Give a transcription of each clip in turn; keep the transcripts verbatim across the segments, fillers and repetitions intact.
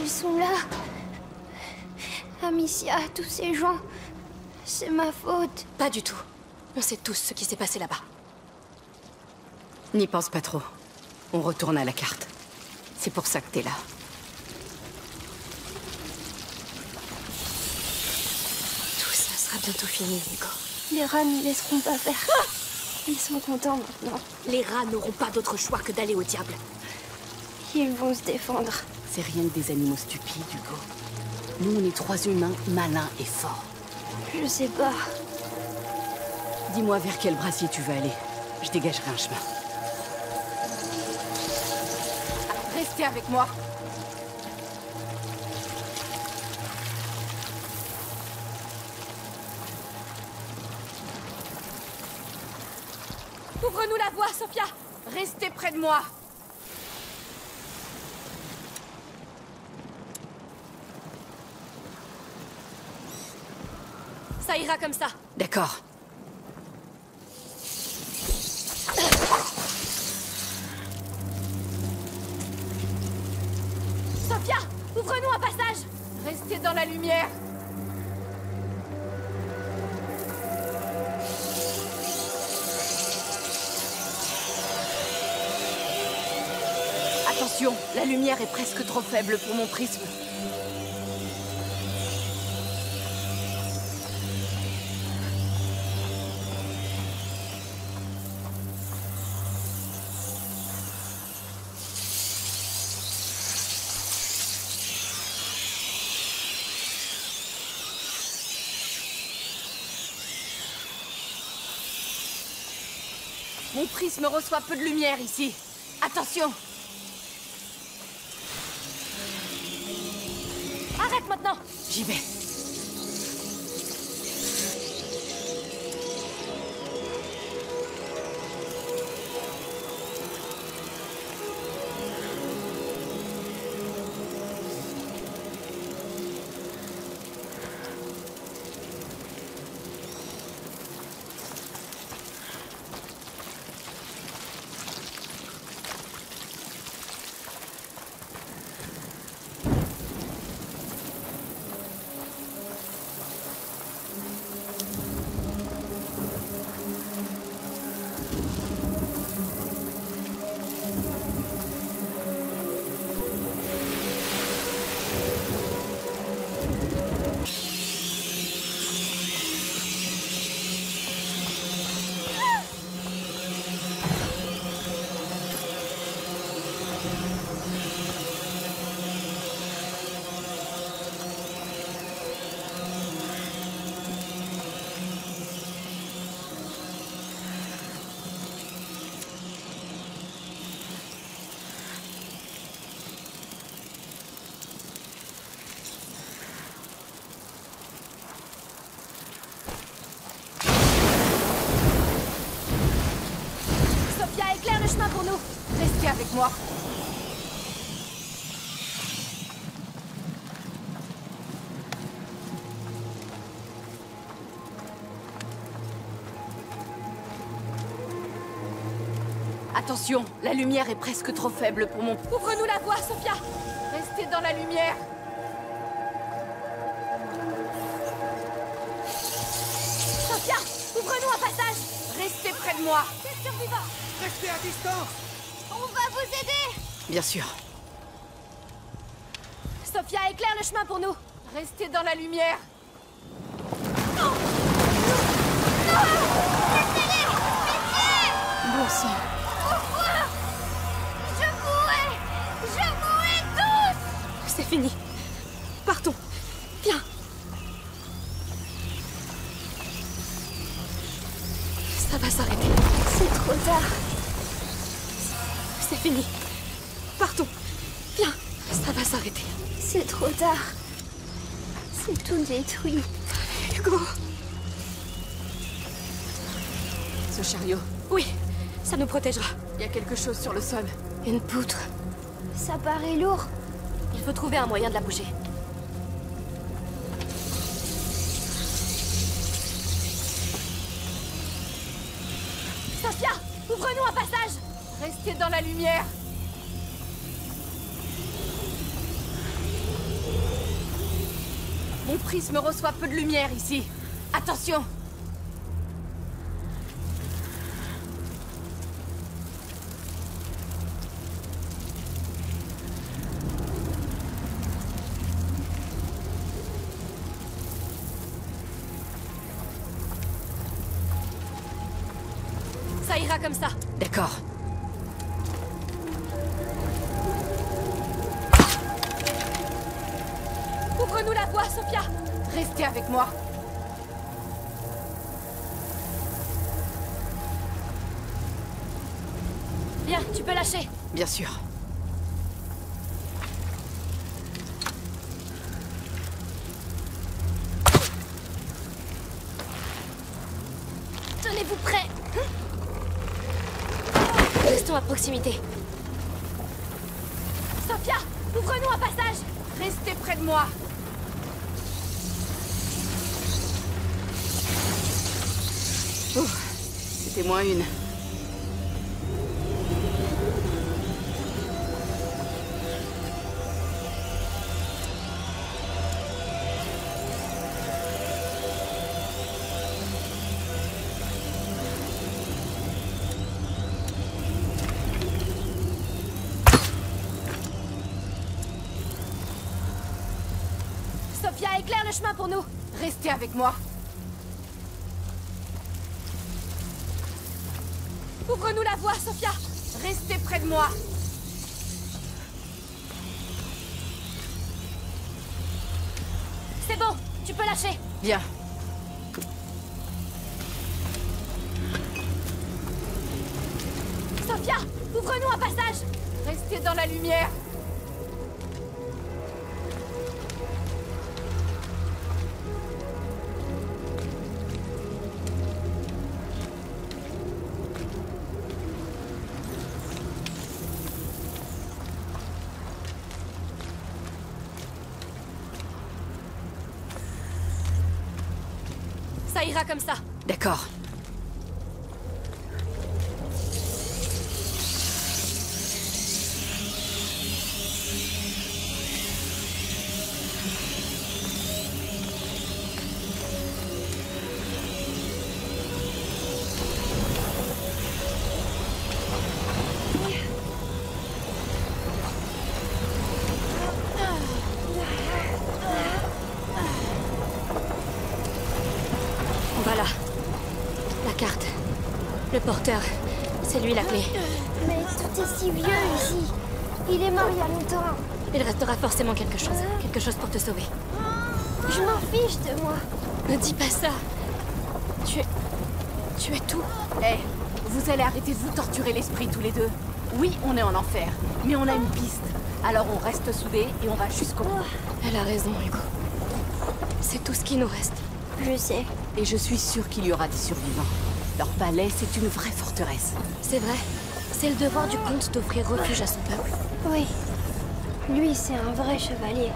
Ils sont là. Amicia, tous ces gens. C'est ma faute. Pas du tout. On sait tous ce qui s'est passé là-bas. N'y pense pas trop. On retourne à la carte. C'est pour ça que t'es là. Tout ça sera bientôt fini, Hugo. Les rats ne laisseront pas faire. Ah! Ils sont contents maintenant. Les rats n'auront pas d'autre choix que d'aller au diable. Ils vont se défendre. C'est rien que des animaux stupides, Hugo. Nous, on est trois humains malins et forts. Je sais pas. Dis-moi vers quel brasier tu veux aller. Je dégagerai un chemin. Restez avec moi. Ouvre-nous la voie, Sophia! Restez près de moi. Ça ira comme ça. D'accord. Sophia! Ouvre-nous un passage! Restez dans la lumière. Attention, la lumière est presque trop faible pour mon prisme. Mon prisme reçoit peu de lumière ici. Attention! Arrête maintenant! J'y vais. Pour nous. Restez avec moi. Attention, la lumière est presque trop faible pour mon... Ouvre-nous la voie, Sophia! Restez dans la lumière. Sophia! Ouvre-nous un passage! Restez près de moi. Des survivants! Restez à distance! On va vous aider! Bien sûr. Sophia, éclaire le chemin pour nous! Restez dans la lumière. Non! Laissez-les! Pitié! Bon sang. Pourquoi? Je mourrai! Je mourrai tous! C'est fini. Partons. Viens. Ça va s'arrêter. C'est trop tard. C'est fini. Partons. Viens. Ça va s'arrêter. C'est trop tard. C'est tout détruit. Hugo. Ce chariot. Oui, ça nous protégera. Il y a quelque chose sur le sol. Une poutre. Ça paraît lourd. Il faut trouver un moyen de la bouger. Sophia, ouvre-nous un passage! Restez dans la lumière. Mon prisme reçoit peu de lumière ici. Attention! Ça ira comme ça. D'accord. Ouvre-nous la voie, Sophia. Restez avec moi. Bien, tu peux lâcher. Bien sûr. Tenez-vous prêts. Restons à proximité. Sophia, ouvre-nous un passage. Restez près de moi. Ouf, c'était moins une. Sophia, éclaire le chemin pour nous. Restez avec moi. Ouvre-nous la voie, Sophia. Restez près de moi. C'est bon, tu peux lâcher. Bien. Sophia, ouvre-nous un passage. Restez dans la lumière. Ça ira comme ça. D'accord. Voilà. La carte. Le porteur. C'est lui la clé. Mais tout est si vieux ici. Il est mort il y a longtemps. Il restera forcément quelque chose. Quelque chose pour te sauver. Je m'en fiche de moi. Ne dis pas ça. Tu es... Tu es tout. Hé, vous allez arrêter de vous torturer l'esprit tous les deux. Oui, on est en enfer, mais on a une piste. Alors on reste soudés et on va jusqu'au bout. Elle a raison, Hugo. C'est tout ce qui nous reste. Je sais. Et je suis sûre qu'il y aura des survivants. Leur palais, c'est une vraie forteresse. C'est vrai. C'est le devoir du comte d'offrir refuge à son peuple. Oui. Lui, c'est un vrai chevalier.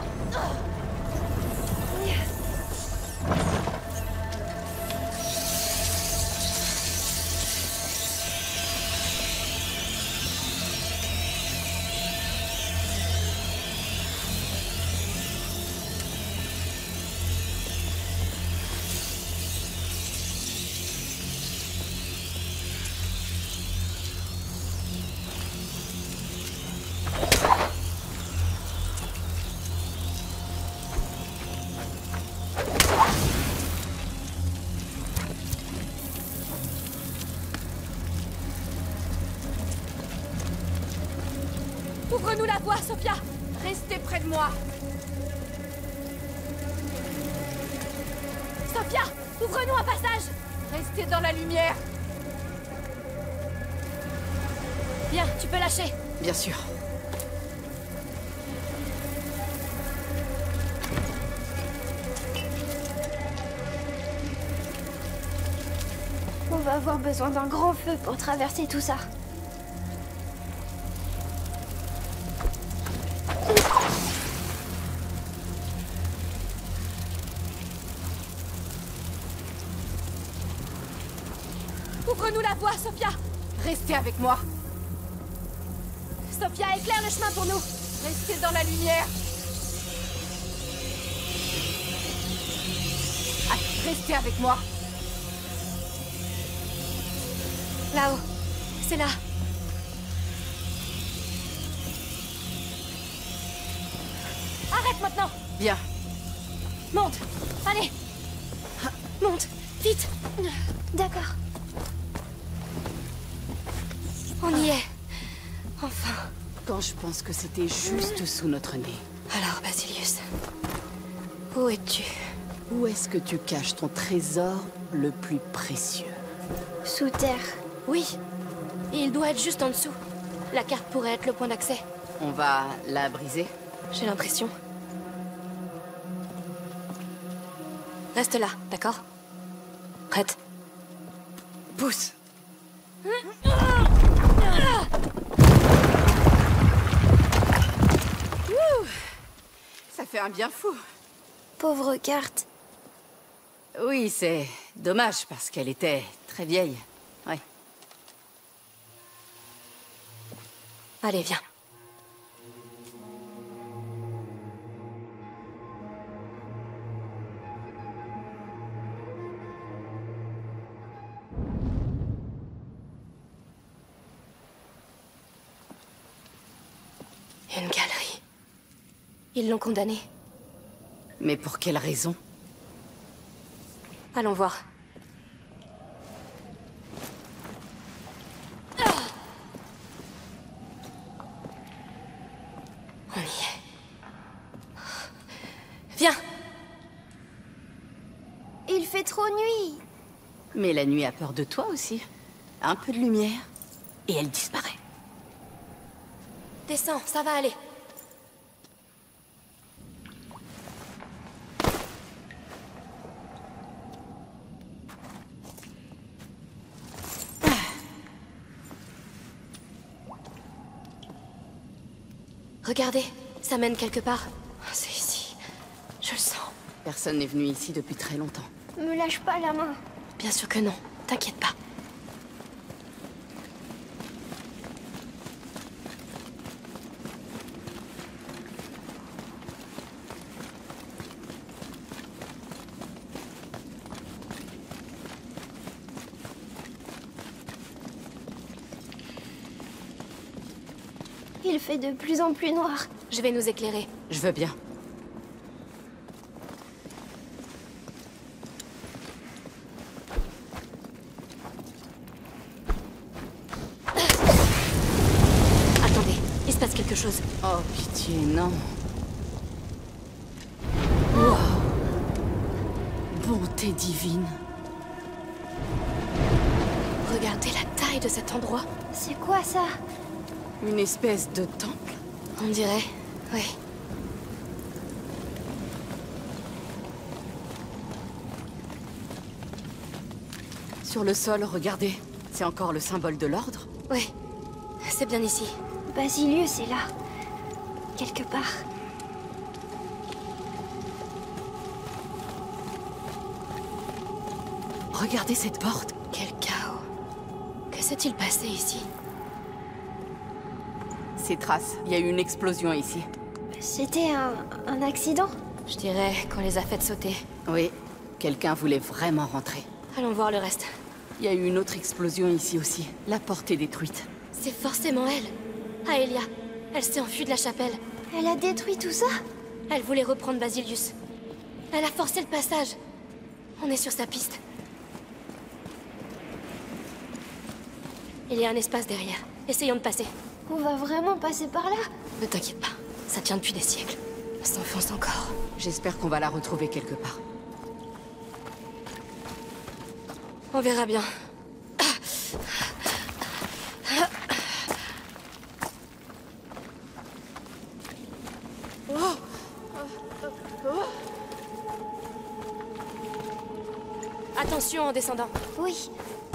Ouvre-nous la voie, Sophia. Restez près de moi. Sophia, ouvre-nous un passage. Restez dans la lumière. Bien, tu peux lâcher. Bien sûr. On va avoir besoin d'un grand feu pour traverser tout ça. Ouvre-nous la voie, Sophia. Restez avec moi. Sophia, éclaire le chemin pour nous. Restez dans la lumière. Restez avec moi. Là-haut. C'est là. Arrête maintenant. Bien. Monte. Allez. Monte. Vite. D'accord. On y est. Enfin. Quand je pense que c'était juste sous notre nez. Alors, Basilius. Où es-tu? Où est-ce que tu caches ton trésor le plus précieux? Sous terre. Oui. Et il doit être juste en dessous. La carte pourrait être le point d'accès. On va la briser? J'ai l'impression. Reste là, d'accord? Prête? Pousse! Ouh, ça fait un bien fou. Pauvre carte. Oui, c'est dommage parce qu'elle était très vieille. Ouais. Allez, viens. Une galerie. Ils l'ont condamné. Mais pour quelle raison? Allons voir. On y est. Viens! Il fait trop nuit. Mais la nuit a peur de toi aussi. Un peu de lumière, et elle disparaît. Descends, ça va aller. Regardez, ça mène quelque part. C'est ici. Je le sens. Personne n'est venu ici depuis très longtemps. Me lâche pas la main. Bien sûr que non. T'inquiète pas. Il fait de plus en plus noir. Je vais nous éclairer. Je veux bien. Attendez, il se passe quelque chose. Oh, pitié, non. Wow. Bonté divine. Regardez la taille de cet endroit. C'est quoi ça? Une espèce de temple. On dirait, oui. Sur le sol, regardez. C'est encore le symbole de l'ordre. Oui, c'est bien ici. Basilius est là. Quelque part. Regardez cette porte. Quel chaos. Que s'est-il passé ici? Ces traces. Il y a eu une explosion ici. C'était un, un accident? Je dirais qu'on les a faites sauter. Oui. Quelqu'un voulait vraiment rentrer. Allons voir le reste. Il y a eu une autre explosion ici aussi. La porte est détruite. C'est forcément elle. Aelia. Elle s'est enfuie de la chapelle. Elle a détruit tout ça? Elle voulait reprendre Basilius. Elle a forcé le passage. On est sur sa piste. Il y a un espace derrière. Essayons de passer. On va vraiment passer par là? Ne t'inquiète pas. Ça tient depuis des siècles. Elle s'enfonce encore. J'espère qu'on va la retrouver quelque part. On verra bien. Attention en descendant. Oui.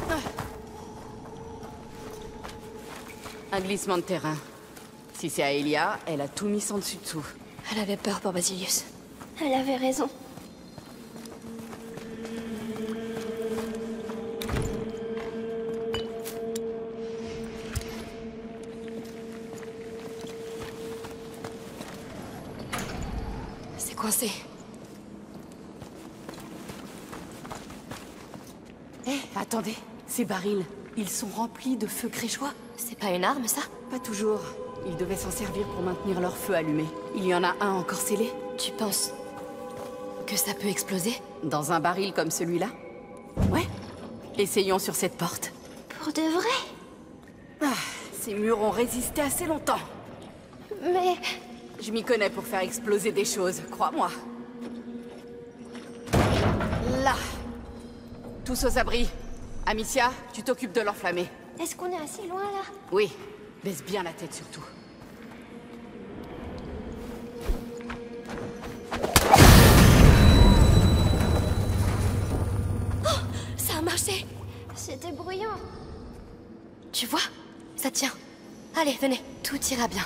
Un glissement de terrain. Si c'est Aelia, elle a tout mis sans dessus-dessous. Elle avait peur pour Basilius. Elle avait raison. C'est coincé. Attendez, ces barils, ils sont remplis de feu grégeois. C'est pas une arme, ça? Pas toujours. Ils devaient s'en servir pour maintenir leur feu allumé. Il y en a un encore scellé. Tu penses que ça peut exploser? Dans un baril comme celui-là? Ouais. Essayons sur cette porte. Pour de vrai? Ah, ces murs ont résisté assez longtemps. Mais... Je m'y connais pour faire exploser des choses, crois-moi. Là. Tous aux abris. Amicia, tu t'occupes de l'enflammer. Est-ce qu'on est assez loin, là? Oui. Baisse bien la tête, surtout. Oh, ça a marché! C'était bruyant. Tu vois? Ça tient. Allez, venez, tout ira bien.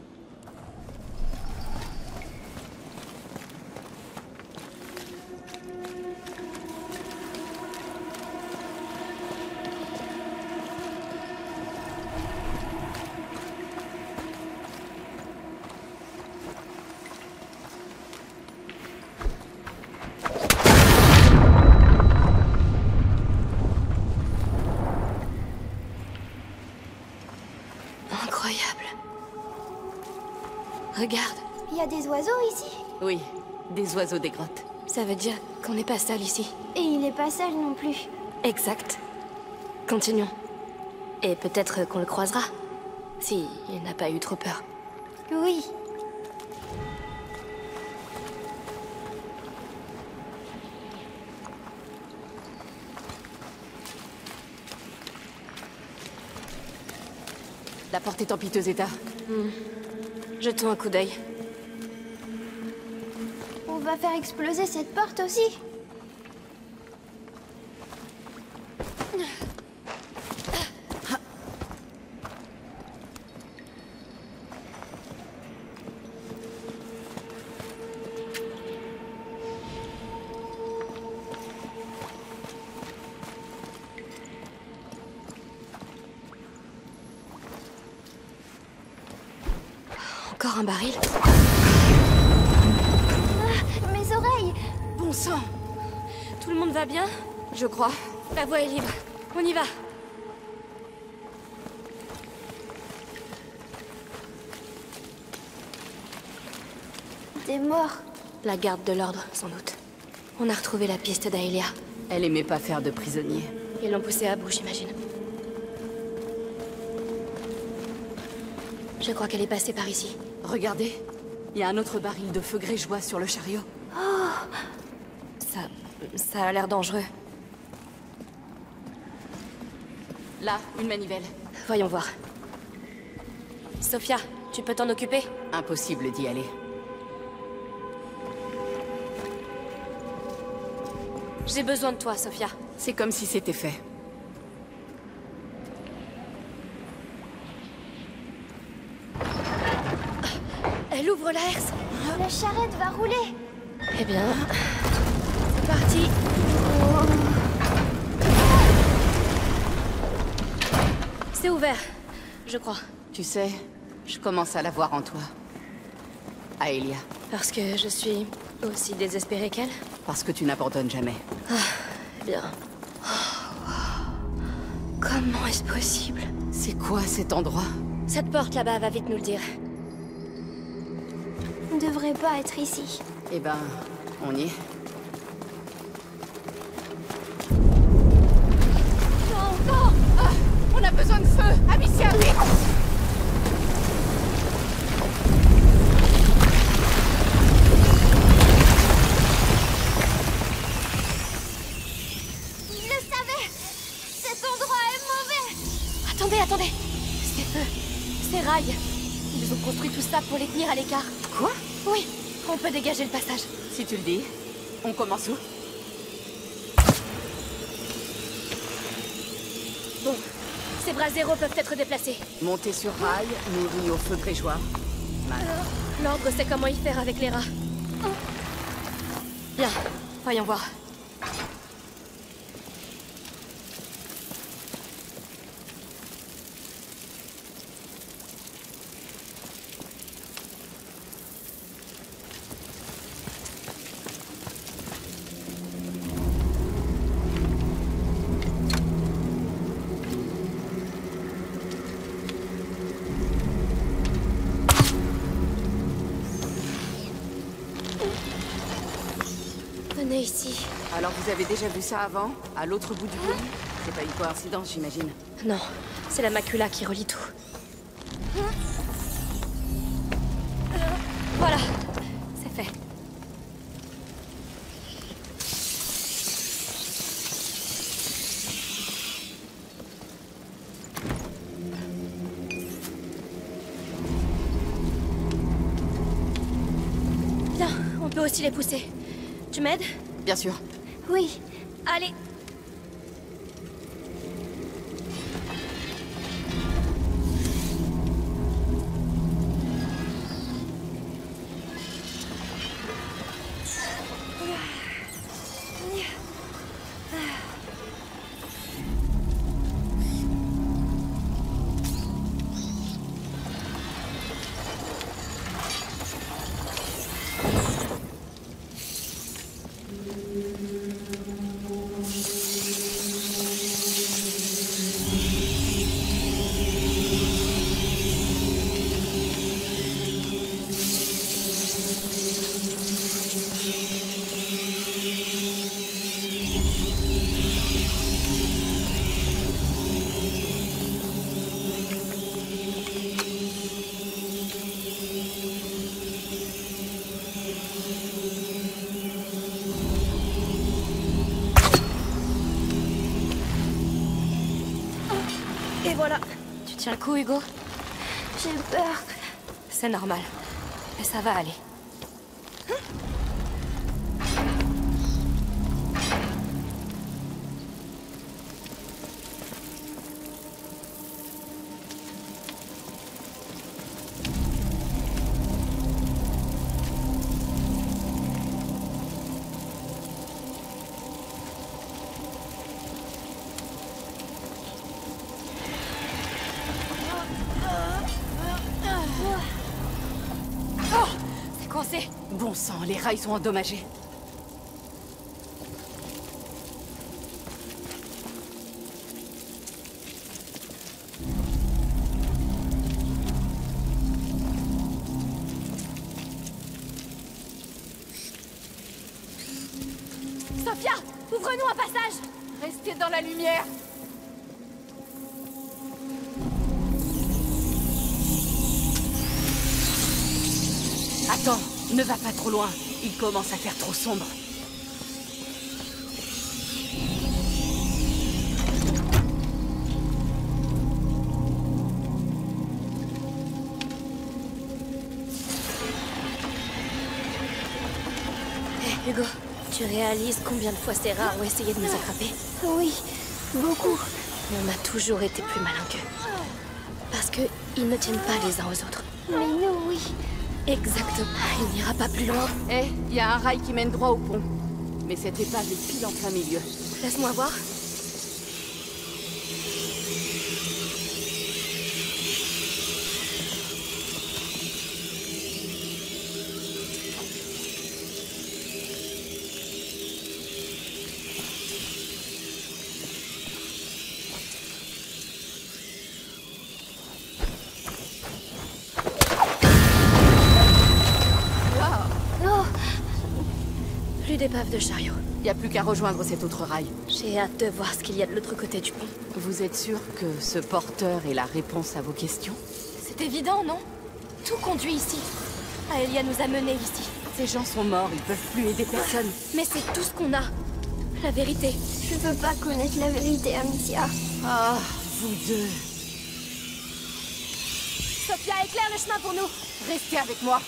Incroyable. Regarde. Il y a des oiseaux ici? Oui, des oiseaux des grottes. Ça veut dire qu'on n'est pas seul ici. Et il n'est pas seul non plus. Exact. Continuons. Et peut-être qu'on le croisera. Si il n'a pas eu trop peur. Oui. La porte est en piteux état. Hmm. Jetons un coup d'œil. On va faire exploser cette porte aussi. Encore un baril? Ah, mes oreilles! Bon sang! Tout le monde va bien? Je crois. La voie est libre. On y va. Des morts. La garde de l'ordre, sans doute. On a retrouvé la piste d'Aelia. Elle aimait pas faire de prisonniers. Ils l'ont poussée à bout, j'imagine. Je crois qu'elle est passée par ici. Regardez, il y a un autre baril de feu grégeois sur le chariot. Ça... ça a l'air dangereux. Là, une manivelle. Voyons voir. Sophia, tu peux t'en occuper? Impossible d'y aller. J'ai besoin de toi, Sophia. C'est comme si c'était fait. Elle ouvre la herse. La charrette va rouler. Eh bien... c'est parti. C'est ouvert, je crois. Tu sais, je commence à la voir en toi. Aelia. Parce que je suis aussi désespérée qu'elle? Parce que tu n'abandonnes jamais. Eh bien... Oh, wow. Comment est-ce possible? C'est quoi cet endroit? Cette porte là-bas va vite nous le dire. On ne devrait pas être ici. Eh ben, on y est. Non, non! Ah, on a besoin de feu! Amicia, vite! Je le savais! Cet endroit est mauvais! Attendez, attendez! Ces feux, ces rails, ils ont construit tout ça pour les tenir à l'écart. Quoi? Oui, on peut dégager le passage. Si tu le dis. On commence où? Bon, ces bras zéro peuvent être déplacés. Monter sur rail, nourri au feu grégeois. Mal. L'ordre sait comment y faire avec les rats. Bien, voyons voir. arriver ici. Alors vous avez déjà vu ça avant? À l'autre bout du pays? C'est pas une coïncidence, j'imagine. Non, c'est la macula qui relie tout. Voilà, c'est fait. Bien, on peut aussi les pousser. Tu m'aides? Bien sûr. Oui. Allez. Et voilà. Tu tiens le coup, Hugo? J'ai peur. C'est normal. Mais ça va aller. Bon sang, les rails sont endommagés. Sophia, ouvre-nous un passage. Restez dans la lumière. Attends, ne va pas trop loin. Il commence à faire trop sombre. Hé, Hugo, tu réalises combien de fois ces rats ont essayé de nous attraper? Oui, beaucoup. Mais on a toujours été plus malins qu'eux. Parce que ils ne tiennent pas les uns aux autres. Mais nous, oui. Exactement. Il n'ira pas plus loin. Eh, il y a un rail qui mène droit au pont. Mais cette épave est pile en plein milieu. Laisse-moi voir. Plus d'épave de chariot. Il n'y a plus qu'à rejoindre cet autre rail. J'ai hâte de voir ce qu'il y a de l'autre côté du pont. Vous êtes sûr que ce porteur est la réponse à vos questions? C'est évident, non? Tout conduit ici. Aelia nous a menés ici. Ces gens sont morts, ils peuvent plus aider personne. Mais c'est tout ce qu'on a. La vérité. Je veux pas connaître la vérité, Amicia. Ah, vous deux. Sophia, éclaire le chemin pour nous. Restez avec moi.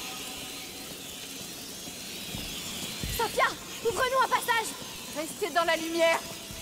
Sophia, ouvre-nous un passage. Restez dans la lumière.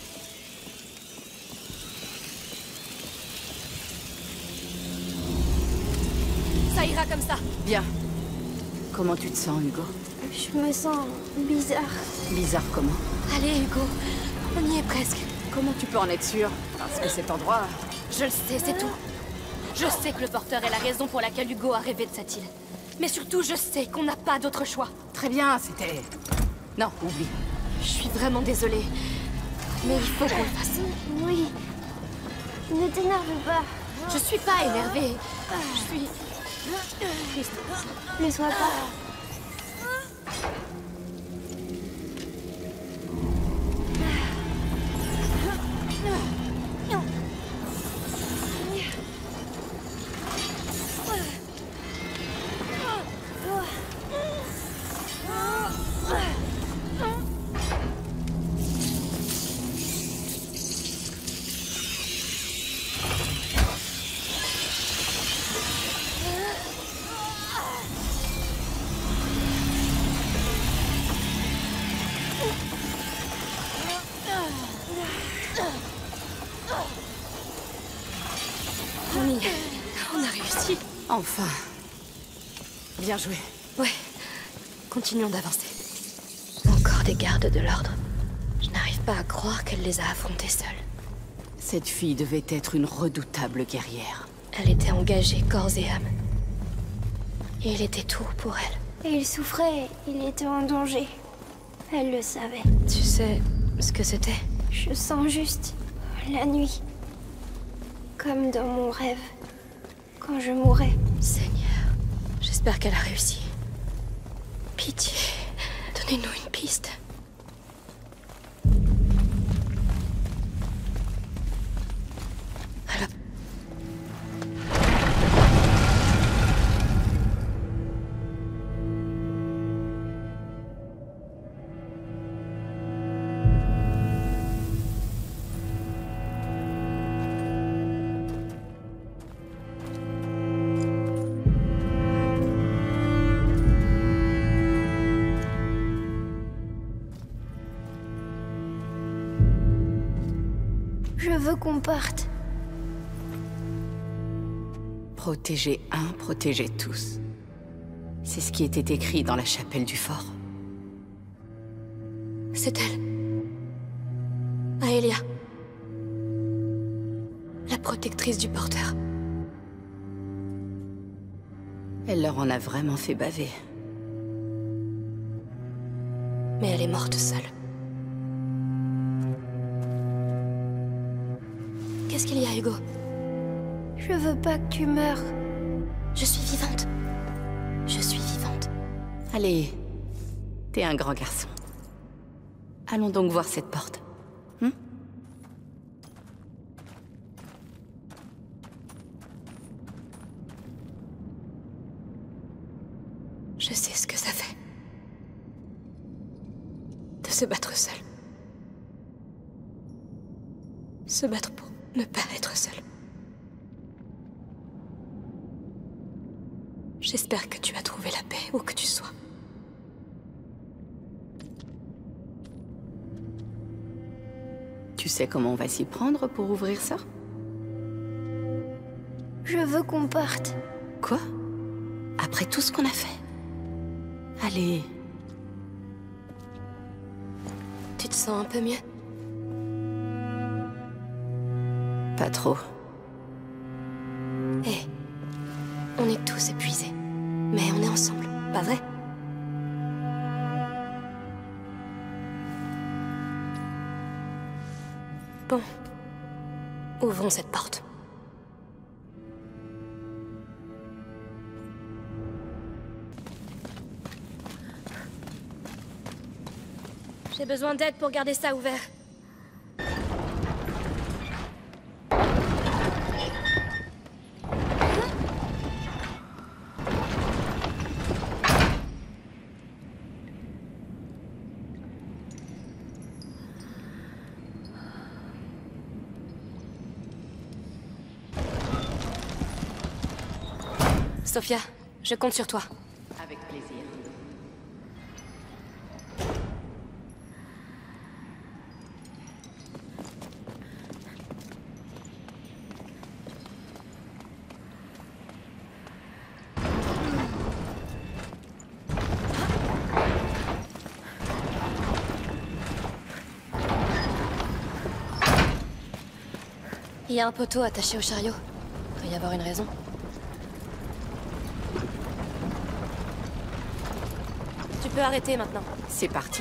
Ça ira comme ça. Bien. Comment tu te sens, Hugo? Je me sens bizarre. Bizarre comment? Allez, Hugo. On y est presque. Comment tu peux en être sûr? Parce que cet endroit... Je le sais, c'est tout. Je sais que le porteur est la raison pour laquelle Hugo a rêvé de cette île. Mais surtout, je sais qu'on n'a pas d'autre choix. Très bien, c'était... Non, oublie. Je suis vraiment désolée. Mais il faut qu'on le fasse. Oui. Ne t'énerve pas. Je suis pas énervée. Je suis... triste. Ne sois pas. réussi. Enfin. Bien joué. Ouais, continuons d'avancer. Encore des gardes de l'ordre. Je n'arrive pas à croire qu'elle les a affrontés seule. Cette fille devait être une redoutable guerrière. Elle était engagée corps et âme. Et il était tout pour elle. Et il souffrait, il était en danger. Elle le savait. Tu sais ce que c'était? Je sens juste la nuit. Comme dans mon rêve. Quand je mourrais. Seigneur, j'espère qu'elle a réussi. Pitié, donnez-nous une piste. Alors... Je veux qu'on parte. Protéger un, protéger tous. C'est ce qui était écrit dans la chapelle du fort. C'est elle. Aelia. La protectrice du porteur. Elle leur en a vraiment fait baver. Mais elle est morte seule. Qu'est-ce qu'il y a, Hugo? Je veux pas que tu meurs. Je suis vivante. Je suis vivante. Allez, t'es un grand garçon. Allons donc voir cette porte. Hmm? Je sais ce que ça fait. De se battre seul. Se battre pour ne pas être seul. J'espère que tu as trouvé la paix où que tu sois. Tu sais comment on va s'y prendre pour ouvrir ça? Je veux qu'on parte. Quoi? Après tout ce qu'on a fait? Allez. Tu te sens un peu mieux? Pas trop. Hé, hey, on est tous épuisés. Mais on est ensemble, pas vrai? Bon. Ouvrons cette porte. J'ai besoin d'aide pour garder ça ouvert. Sophia, je compte sur toi. Avec plaisir. Il y a un poteau attaché au chariot. Il doit y avoir une raison. Tu peux arrêter maintenant. C'est parti.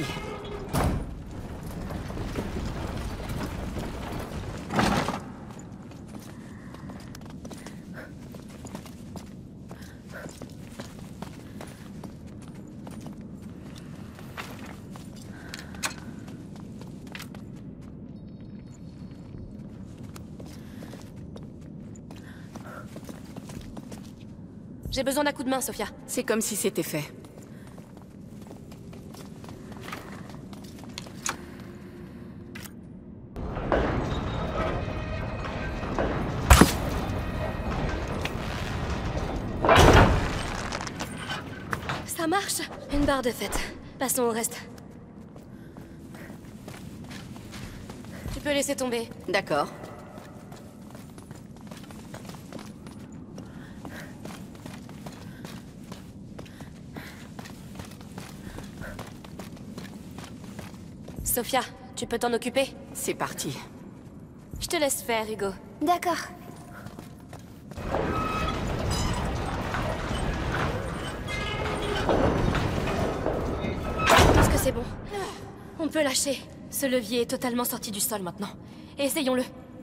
J'ai besoin d'un coup de main, Sophia. C'est comme si c'était fait. Ça marche. Une barre de fête. Passons au reste. Tu peux laisser tomber. D'accord. Sophia, tu peux t'en occuper? C'est parti. Je te laisse faire, Hugo. D'accord. Je pense que c'est bon. On peut lâcher. Ce levier est totalement sorti du sol maintenant. Essayons-le.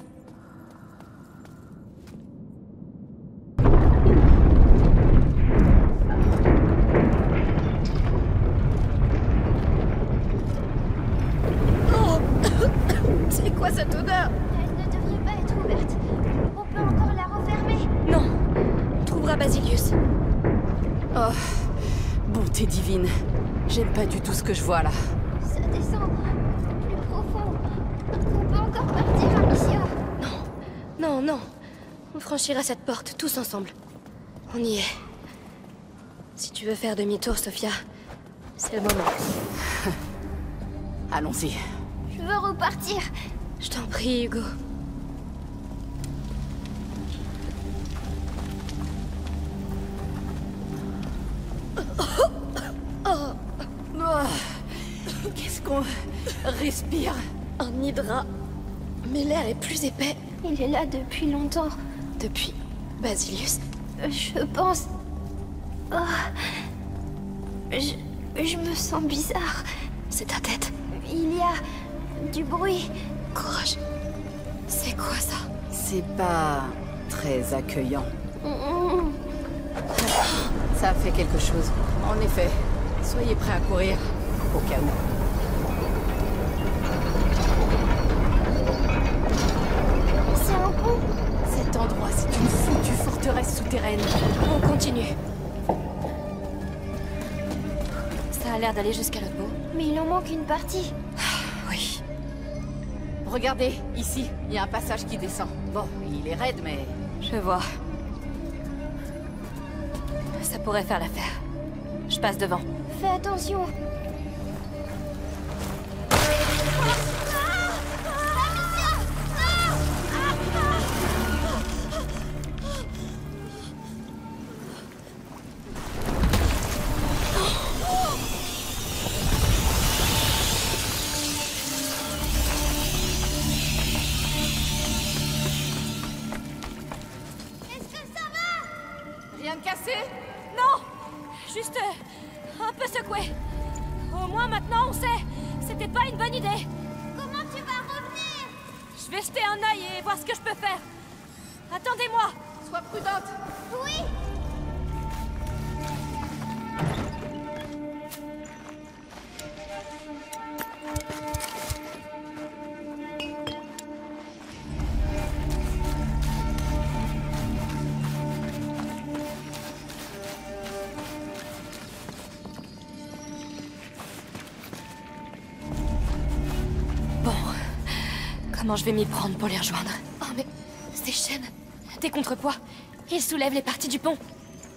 Oh C'est quoi cette odeur? Elle ne devrait pas être ouverte. On peut encore la refermer. Non. On trouvera Basilius. Oh, bonté divine. J'aime pas du tout ce que je vois là. Ça descend plus profond. On peut encore partir, Amicia. Non, non. On franchira cette porte tous ensemble. On y est. Si tu veux faire demi-tour, Sophia, c'est le moment. Allons-y. Je veux repartir. Je t'en prie, Hugo. Oh, qu'est-ce qu'on respire? Un hydra. Mais l'air est plus épais. Il est là depuis longtemps. Depuis Basilius. Je pense... Oh. Je... Je me sens bizarre. C'est ta tête. Il y a... du bruit. Courage. C'est quoi ça? C'est pas très accueillant. Mm. Ça a fait quelque chose. En effet, soyez prêts à courir, au cas où. C'est un pont. Cet endroit, c'est une foutue forteresse souterraine. On continue. Ça a l'air d'aller jusqu'à l'autre bout. Mais il en manque une partie. Oui. Regardez, ici, il y a un passage qui descend. Bon, il est raide, mais... Je vois. Ça pourrait faire l'affaire. Je passe devant. Fais attention. Rien de cassé? Non! Juste euh, un peu secoué. Au moins maintenant on sait. C'était pas une bonne idée. Comment tu vas revenir? Je vais jeter un œil et voir ce que je peux faire. Attendez-moi. Sois prudente. Oui. Bon. Comment je vais m'y prendre pour les rejoindre? Oh mais... ces chaînes... des contrepoids. Ils soulèvent les parties du pont.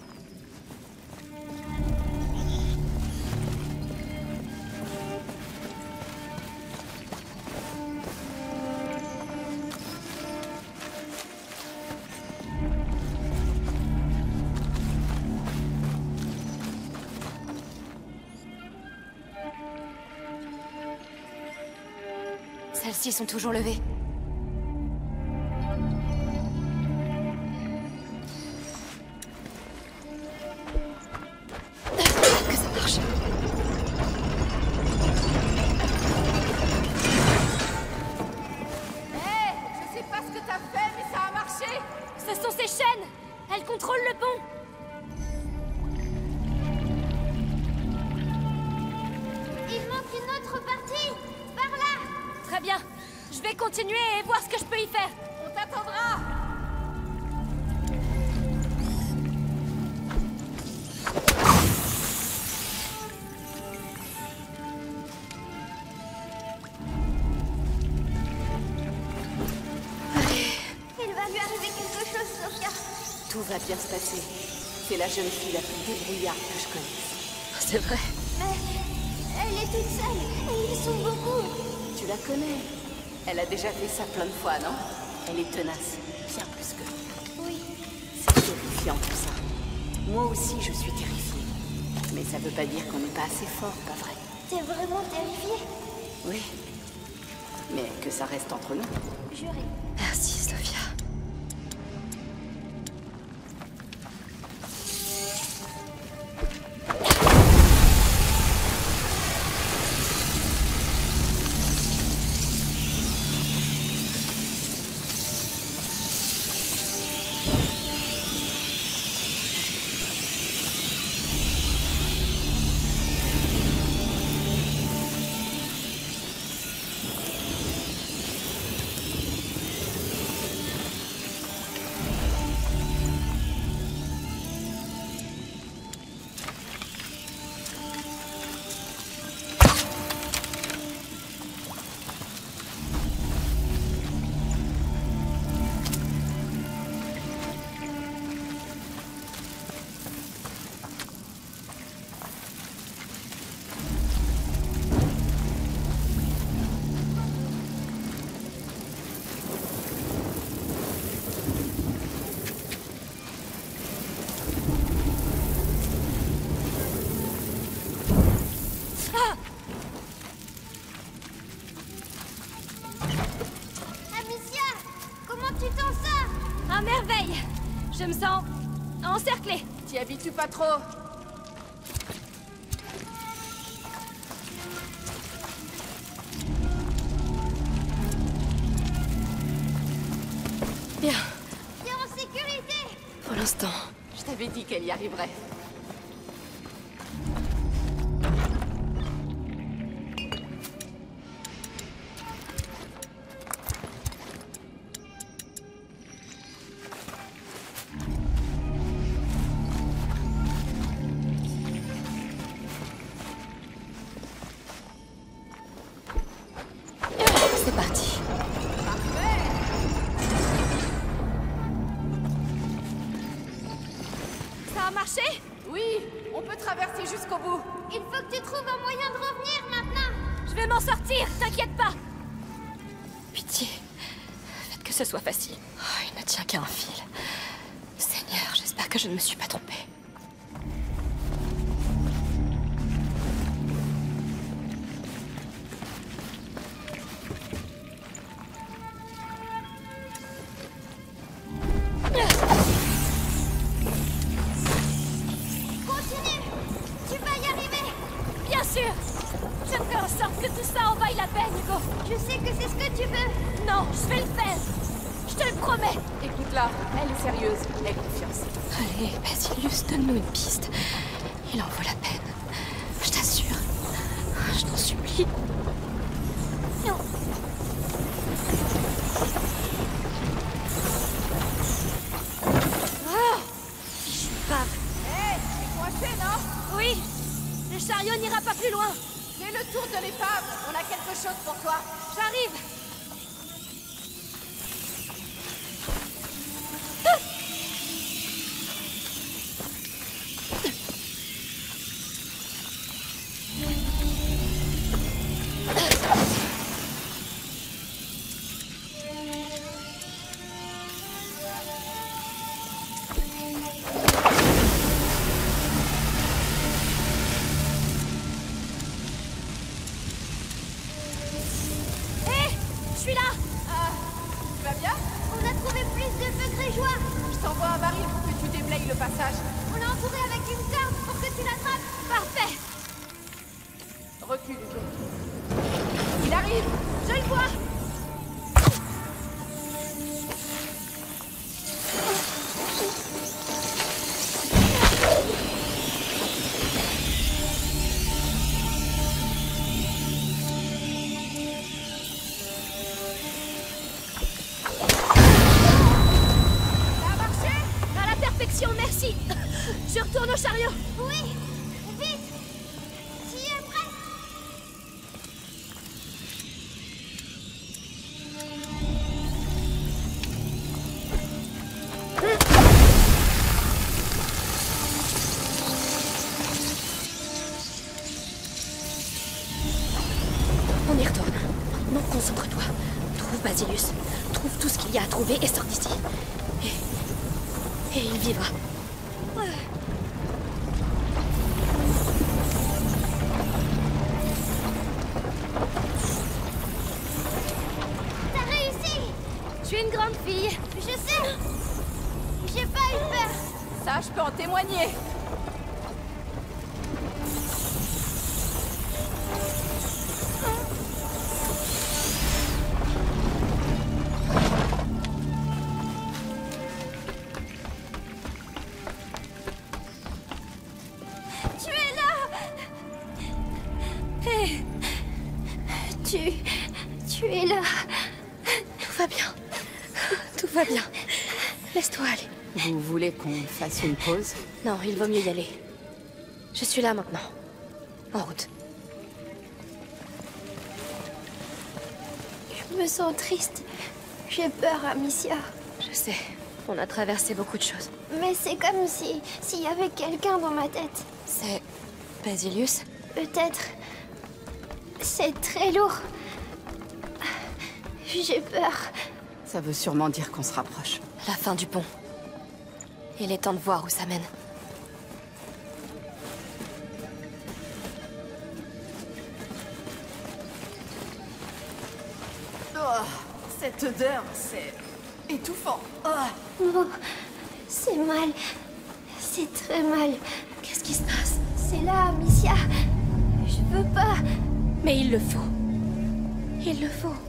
Celles-ci sont toujours levées. Que ça marche. Hé, je sais pas ce que t'as fait, mais ça a marché. Ce sont ces chaînes! Elles contrôlent le pont! Il manque une autre partie. Par là. Très bien. Je vais continuer et voir ce que je peux y faire. On t'attendra. Il va lui arriver quelque chose, Sophia. Tout va bien se passer. C'est la jeune fille la plus débrouillarde que je connaisse. C'est vrai. Mais elle est toute seule et ils sont beaucoup. Tu la connais. Elle a déjà fait ça plein de fois, non? Elle est tenace, bien plus que... Oui. C'est terrifiant tout ça. Moi aussi, je suis terrifiée. Mais ça veut pas dire qu'on n'est pas assez fort, pas vrai? T'es vraiment terrifiée? Oui. Mais que ça reste entre nous. Juré. Merci, Sophia. À merveille! Je me sens encerclée. T'y habitues pas trop. Bien, T'es en sécurité! pour l'instant. Je t'avais dit qu'elle y arriverait. C'est parti. Ça a marché? Oui, on peut traverser jusqu'au bout. Il faut que tu trouves un moyen de revenir maintenant! Je vais m'en sortir, t'inquiète pas. Pitié, faites que ce soit facile. Oh, il ne tient qu'à un fil. Seigneur, j'espère que je ne me suis pas trompée. Continue! Tu vas y arriver! Bien sûr. Je ferai en sorte que tout ça en vaille la peine, Hugo. Je sais que c'est ce que tu veux! Non, je vais le faire. Je te le promets. Écoute-la, elle est sérieuse. Aie confiance. Allez, Basilius, donne-nous une piste. Il en vaut la peine. Je t'assure. Je t'en supplie. Non! Oh, je suis pave. Hé, t'es coincé, non? Oui, le chariot n'ira pas plus loin. Fais le tour de l'épave. On a quelque chose pour toi. J'arrive. Hé, je suis là. Ah, tu vas bien? On a trouvé plus de feux grégeois! Je t'envoie un baril pour que tu déblayes le passage. On l'a entouré avec une corde pour que tu l'attrapes! Parfait. Recule, Hugo. Il arrive! Je le vois. Ça a marché? À la perfection, merci. Je retourne au chariot. Oui! Vite! Tu y es prêt? On y retourne. Maintenant, concentre-toi. Trouve Basilius. Trouve tout ce qu'il y a à trouver et sors d'ici. Et... Et il vivra. Ça, je peux en témoigner. Tu es là! Hé! Tu... Tu es là. Tout va bien. Tout va bien. Laisse-toi aller. Vous voulez qu'on fasse une pause? Non, il vaut mieux y aller. Je suis là maintenant. En route. Je me sens triste. J'ai peur, Amicia. Je sais. On a traversé beaucoup de choses. Mais c'est comme si... s'il y avait quelqu'un dans ma tête. C'est... Basilius? Peut-être... C'est très lourd. J'ai peur. Ça veut sûrement dire qu'on se rapproche. La fin du pont. Il est temps de voir où ça mène. Oh, cette odeur, c'est étouffant. Oh. Oh, c'est mal. C'est très mal. Qu'est-ce qui se passe? C'est là, Amicia. Je veux pas. Mais il le faut. Il le faut.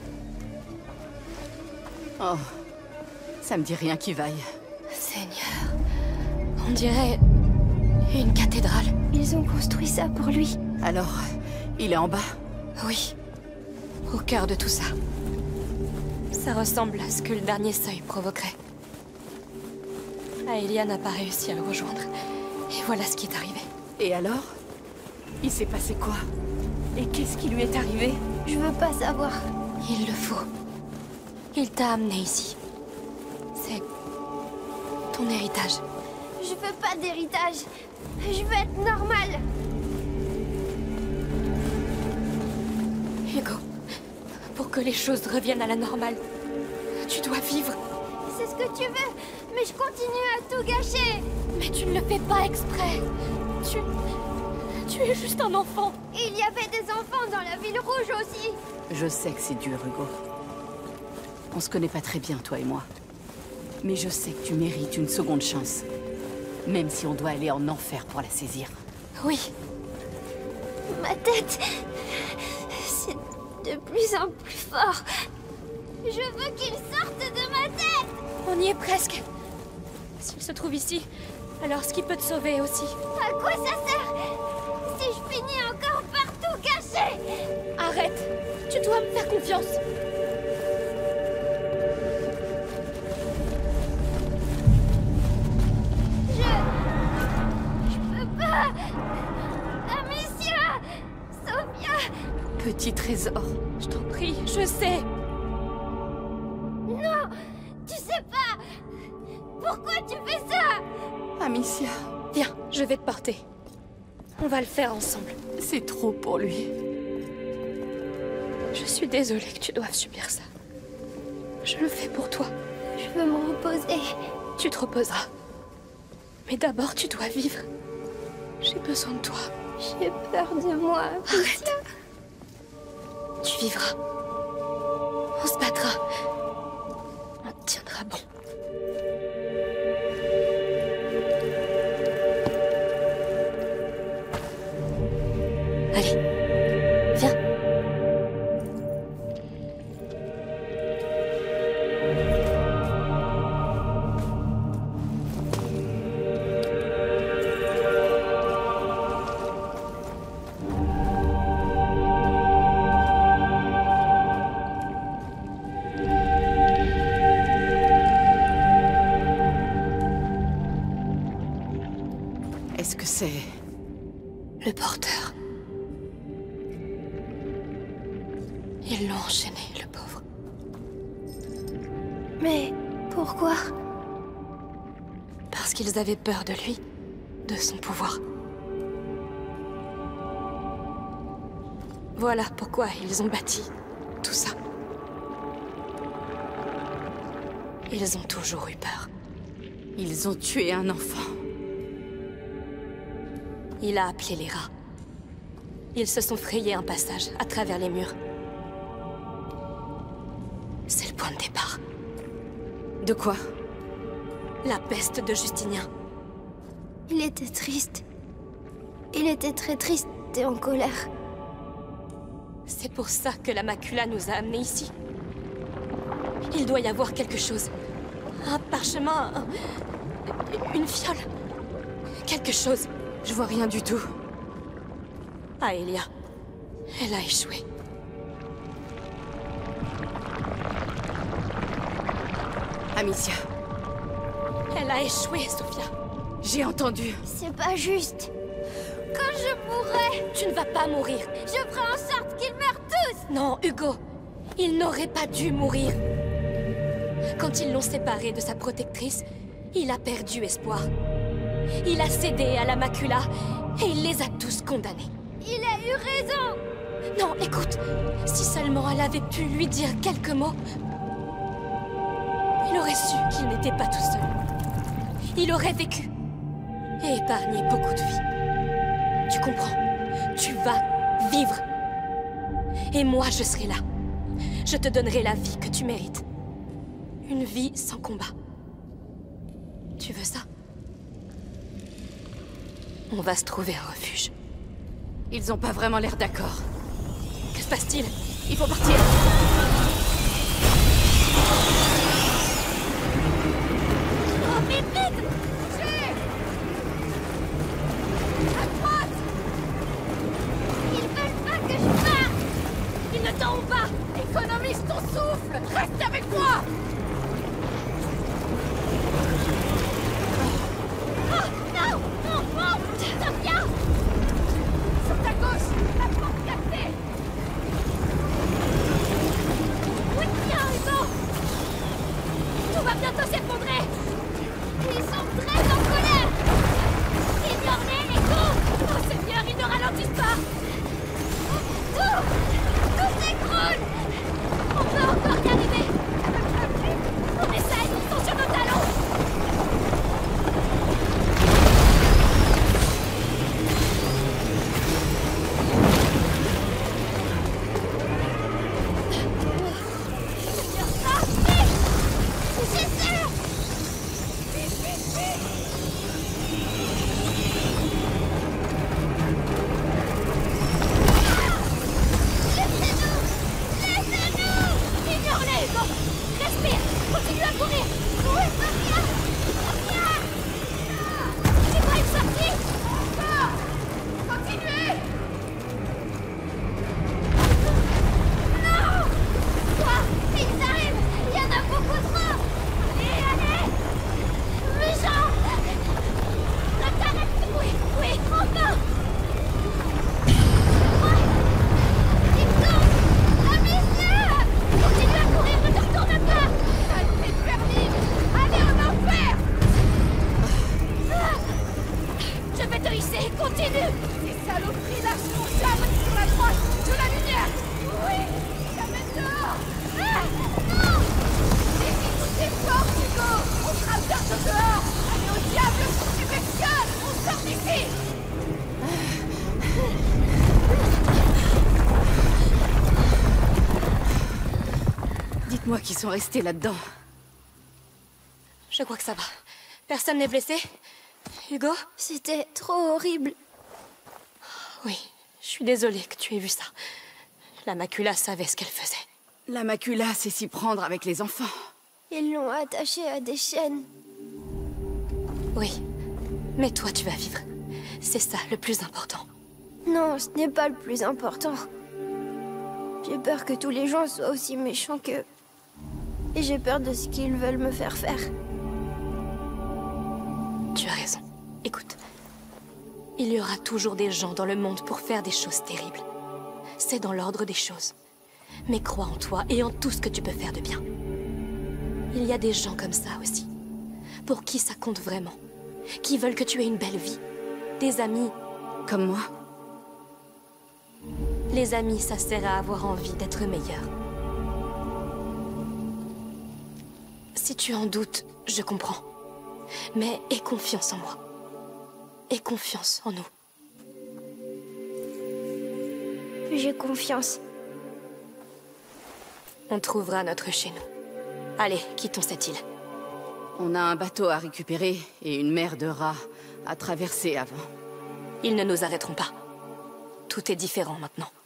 Oh, ça me dit rien qui vaille. Seigneur. On dirait... une cathédrale. Ils ont construit ça pour lui. Alors, il est en bas? Oui. Au cœur de tout ça. Ça ressemble à ce que le dernier seuil provoquerait. Aelia n'a pas réussi à le rejoindre. Et voilà ce qui est arrivé. Et alors? Il s'est passé quoi? Et qu'est-ce qui lui est arrivé? Je veux pas savoir. Il le faut. Il t'a amené ici. C'est... ton héritage. Je veux pas d'héritage. Je veux être normale. Hugo, pour que les choses reviennent à la normale, tu dois vivre. C'est ce que tu veux, mais je continue à tout gâcher. Mais tu ne le fais pas exprès. Tu... tu es juste un enfant. Il y avait des enfants dans la ville rouge aussi. Je sais que c'est dur, Hugo. On se connaît pas très bien, toi et moi. Mais je sais que tu mérites une seconde chance. Même si on doit aller en enfer pour la saisir. Oui. Ma tête... c'est de plus en plus fort. Je veux qu'il sorte de ma tête. On y est presque. S'il se trouve ici, alors ce qui peut te sauver aussi. À quoi ça sert si je finis encore par tout gâcher? Arrête. Tu dois me faire confiance. Amicia! Sophia! Petit trésor. Je t'en prie, je sais. Non! Tu sais pas! Pourquoi tu fais ça? Amicia, Viens, je vais te porter. On va le faire ensemble. c'est trop pour lui. Je suis désolée que tu doives subir ça. Je le fais pour toi. Je veux me reposer. Tu te reposeras. Mais d'abord, tu dois vivre. J'ai besoin de toi. J'ai peur de moi. Arrête. Tu vivras. On se battra. On tiendra bon. Allez, viens. Est-ce que c'est... Le porteur. Ils l'ont enchaîné, le pauvre. Mais pourquoi? Parce qu'ils avaient peur de lui, de son pouvoir. Voilà pourquoi ils ont bâti tout ça. Ils ont toujours eu peur. Ils ont tué un enfant. Il a appelé les rats. Ils se sont frayés un passage à travers les murs. C'est le point de départ. De quoi? La peste de Justinien. Il était triste. Il était très triste et en colère. C'est pour ça que la macula nous a amenés ici. Il doit y avoir quelque chose. Un parchemin, un... une fiole. Quelque chose. Je vois rien du tout. Aelia, elle a échoué. Amicia, Elle a échoué, Sophia. j'ai entendu. C'est pas juste. Quand je mourrai, Tu ne vas pas mourir. je ferai en sorte qu'ils meurent tous. Non, Hugo. Il n'aurait pas dû mourir. Quand ils l'ont séparé de sa protectrice, il a perdu espoir. Il a cédé à la macula et il les a tous condamnés. Il a eu raison. Non, écoute, si seulement elle avait pu lui dire quelques mots, il aurait su qu'il n'était pas tout seul. Il aurait vécu et épargné beaucoup de vies. Tu comprends? Tu vas vivre. Et moi, je serai là. Je te donnerai la vie que tu mérites. Une vie sans combat. Tu veux ça? On va se trouver un refuge. Ils ont pas vraiment l'air d'accord. Que se passe-t-il? Il faut partir. Oh, vite, vite. Bougez. À droite. Ils veulent pas que je parte. Ils ne t'en ont pas! Économise ton souffle. Reste avec moi. Oh, non, non, non. Sophia. Sur ta gauche, la porte cassée. Oui, tiens, Hugo. Tout va bientôt s'effondrer! Ils sont très en colère. Ignore-les et cours. Oh Seigneur, ils ne ralentissent pas! Tout, tout s'écroule. On peut encore y arriver! On essaye, ils sont sur nos talons! Ignore-les, Hugo! Respire! Continue à courir! Oui, Sophia. Sophia. C'est pas une sortie! Encore. Continuez. Non. Quoi? Ils arrivent. Il y en a beaucoup trop. Allez, allez. Méchant. Ne t'arrête. Oui, oui, Encore. Ils tombent. Amicia. continue à courir, ne te retourne pas! Saleté de vermine. Allez en enfer. Je vais te hisser, continue! Ces saloperies lâchent mon sabre sur la droite de la lumière. Oui. T'amène dehors. Ah, non. Évite toutes ces portes, Hugo. On sera bientôt dehors. Allez au diable, tu m'excuses. On sort d'ici. Dites-moi qui sont restés là-dedans. Je crois que ça va. Personne n'est blessé? Hugo? C'était trop horrible. Oui, je suis désolée que tu aies vu ça. La macula savait ce qu'elle faisait. La macula sait s'y prendre avec les enfants. Ils l'ont attachée à des chaînes. Oui, mais toi tu vas vivre. C'est ça le plus important. Non, ce n'est pas le plus important. J'ai peur que tous les gens soient aussi méchants qu'eux. Et j'ai peur de ce qu'ils veulent me faire faire. Tu as raison. Écoute, il y aura toujours des gens dans le monde pour faire des choses terribles. C'est dans l'ordre des choses. Mais crois en toi et en tout ce que tu peux faire de bien. Il y a des gens comme ça aussi. Pour qui ça compte vraiment. Qui veulent que tu aies une belle vie. Des amis. Comme moi. Les amis, ça sert à avoir envie d'être meilleur. Si tu en doutes, je comprends. Mais aie confiance en moi. Aie confiance en nous. J'ai confiance. On trouvera notre chez nous. Allez, quittons cette île. On a un bateau à récupérer et une mer de rats à traverser avant. Ils ne nous arrêteront pas. Tout est différent maintenant.